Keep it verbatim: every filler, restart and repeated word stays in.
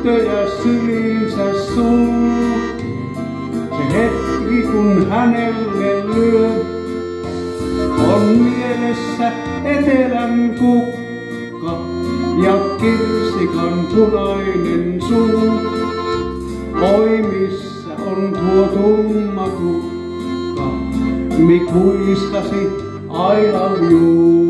tyttöjä syliinsä suu. Se hetki kun hänelle lyö, on mielessä etelän kukka ja kirsikan punainen suu. Oi missä on tuo tumma kukka, mikuistasi I love you.